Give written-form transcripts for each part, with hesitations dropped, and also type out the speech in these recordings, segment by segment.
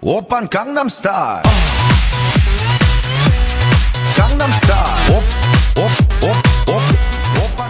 오빤 강남스타일 강남스타일 오빤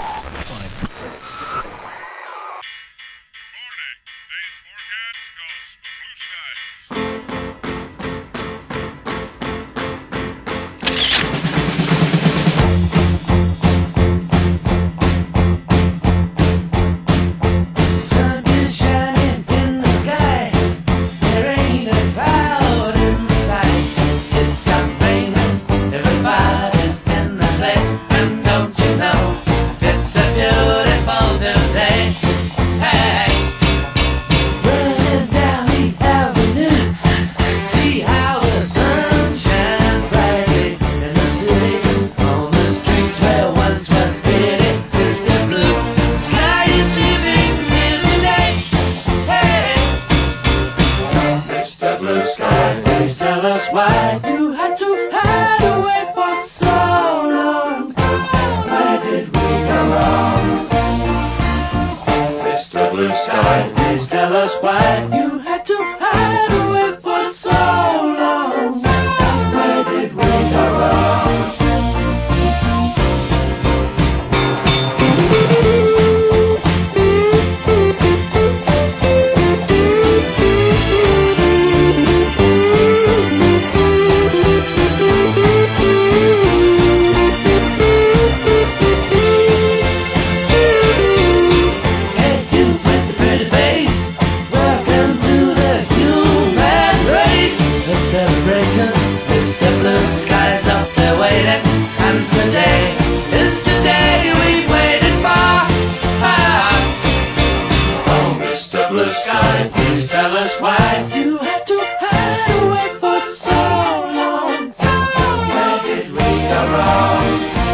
Blue sky, please tell us why you had to hide away for so long. Where did we go wrong? Mr. Blue Sky, please tell us why you had to hide away for so long. Where did we go wrong? Mr. Blue Sky's up there waiting, and today is the day we've waited for. Oh, Mr. Blue Sky, please tell us why you had to hide away for so long. Where did we go wrong?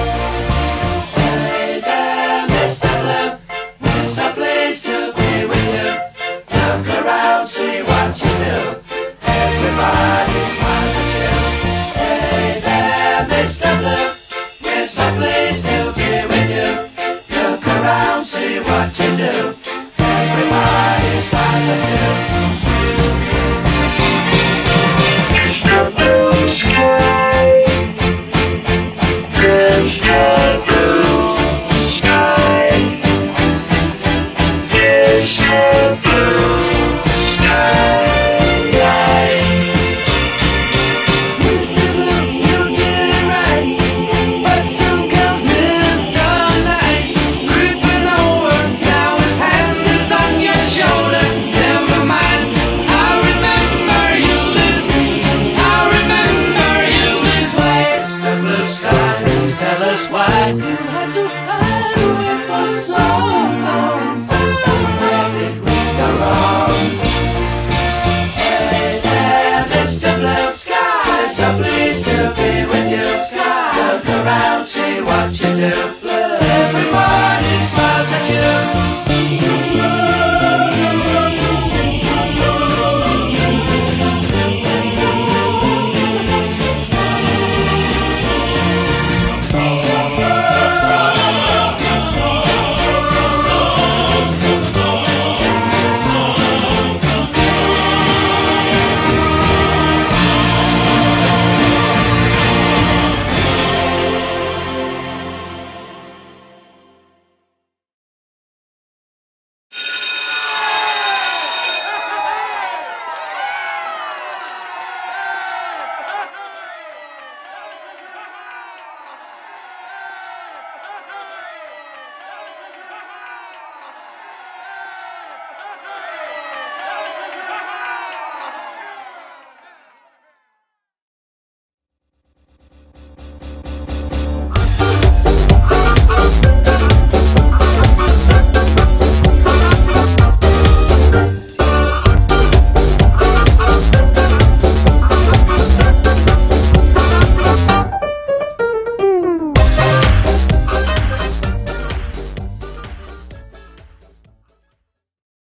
Hey there, Mr. Blue, it's a place to be with you. Look around, see what you do. Everybody smiles at you. Hey there, Mr. Blue, it's a place to be with you. Look around, see what you do. Everybody smiles at you. Mr. Blue Sky, Mr. Blue Sky, Mr.